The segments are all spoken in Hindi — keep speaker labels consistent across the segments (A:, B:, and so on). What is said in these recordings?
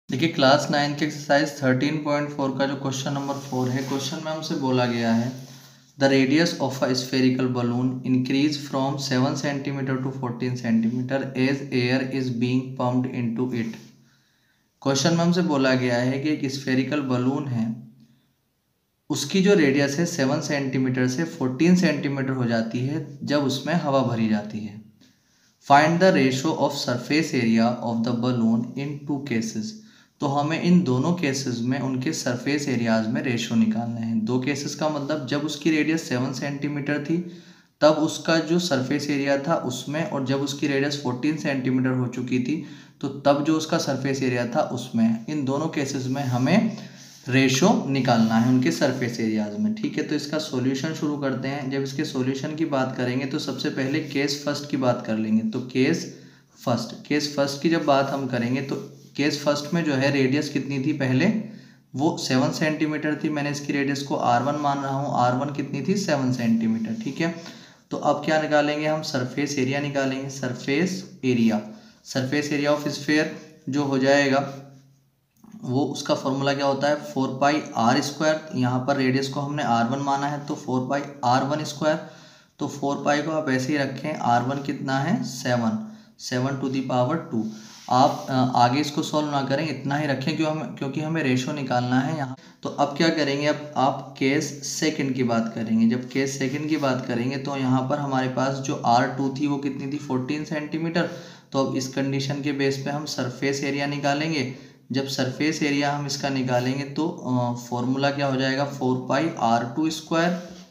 A: देखिए क्लास 9 के एक्सरसाइज 13.4 का जो क्वेश्चन नंबर 4 है, क्वेश्चन में हमसे बोला गया है the radius of a spherical balloon increase from 7 centimetre to 14 centimetre as air is being pumped into it. Question में हमसे बोला गया है कि एक स्फेरिकल बलून है, उसकी जो रेडियस है 7 सेंटीमीटर से 14 सेंटीमीटर हो जाती है जब उसमें हवा भरी जाती है। Find the ratio of surface area of the balloon in two cases. तो हमें इन दोनों केसेस में उनके सरफेस एरियाज में रेशो निकालना है। दो केसेस का मतलब जब उसकी रेडियस 7 सेंटीमीटर थी तब उसका जो सरफेस एरिया था उसमें, और जब उसकी रेडियस 14 सेंटीमीटर हो चुकी थी तो तब जो उसका सरफेस एरिया था उसमें। इन दोनों केसेस में हमें रेशो निकालना है उनके सरफेस एरियाज में। ठीक है, तो इसका सॉल्यूशन शुरू करते हैं। जब इसके सॉल्यूशन की बात करेंगे तो सबसे पहले केस फर्स्ट की बात कर लेंगे। तो केस फर्स्ट की जब बात हम करेंगे तो केस फर्स्ट में जो है रेडियस कितनी थी, पहले वो 7 सेंटीमीटर थी। मैंने इसकी रेडियस को R1 मान रहा हूँ। R1 कितनी थी, 7 सेंटीमीटर। ठीक है, तो अब क्या निकालेंगे हम, सरफेस एरिया निकालेंगे। सरफेस एरिया ऑफ स्फेयर जो हो जाएगा वो, उसका फॉर्मूला क्या होता है, 4πr²। यहाँ पर रेडियस को हमने R1 माना है तो 4πr1²। तो 4π को आप ऐसे ही रखें, R1 कितना है, 7 टू दी पावर 2। आप आगे इसको सॉल्व ना करें, इतना ही रखें क्योंकि हमें रेशो निकालना है यहाँ। तो अब क्या करेंगे, अब आप केस सेकंड की बात करेंगे। जब केस सेकंड की बात करेंगे तो यहाँ पर हमारे पास जो R2 थी वो कितनी थी, 14 सेंटीमीटर। तो अब इस कंडीशन के बेस पे हम सरफेस एरिया निकालेंगे। जब सरफेस एरिया हम इसका निकालेंगे तो फॉर्मूला क्या हो जाएगा, 4πr2²।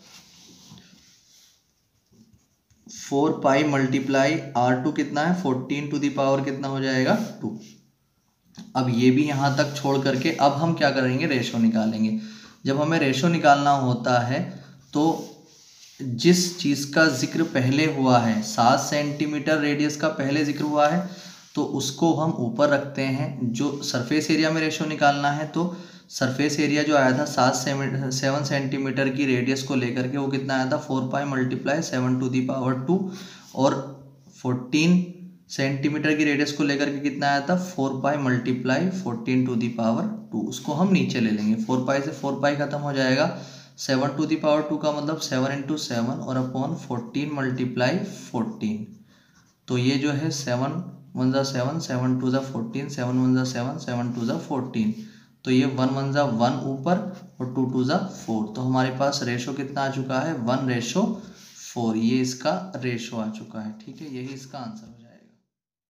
A: 4π मल्टीप्लाई R2 कितना है, 14 टू दी पावर कितना हो जाएगा, 2। अब ये भी यहाँ तक छोड़ करके अब हम क्या करेंगे, रेशो निकालेंगे। जब हमें रेशो निकालना होता है तो जिस चीज़ का जिक्र पहले हुआ है, 7 सेंटीमीटर रेडियस का पहले जिक्र हुआ है, तो उसको हम ऊपर रखते हैं। जो सरफेस एरिया में रेशो निकालना है तो सरफेस एरिया जो आया था 7 सेंटीमीटर की रेडियस को लेकर के, वो कितना आया था, 4π मल्टीप्लाई 7 टू दी पावर 2। और 14 सेंटीमीटर की रेडियस को लेकर के कितना आया था, 4π मल्टीप्लाई 14 टू दी पावर 2। उसको हम नीचे ले लेंगे। 4π से 4π खत्म हो जाएगा, 7 टू दी पावर 2 का मतलब 7 × 7 और अपॉन 14 मल्टीप्लाई 14। तो ये जो है 7 1 ज़ा 7, 7 2 ज़ा 14, 7 1 ज़ा 7, 7 2 ज़ा 14। तो ये 1 1 ज़ा 1 ऊपर और 2 2 ज़ा 4। तो हमारे पास रेशो कितना आ चुका है, 1:4। ये इसका रेशो आ चुका है। ठीक है, यही इसका आंसर है।